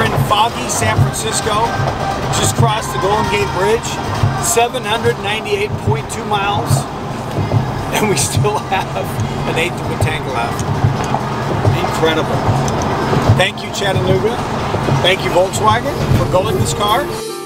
in foggy San Francisco, just crossed the Golden Gate Bridge, 798.2 miles, and we still have an eighth of a tank left. Incredible. Thank you, Chattanooga. Thank you, Volkswagen, for building this car.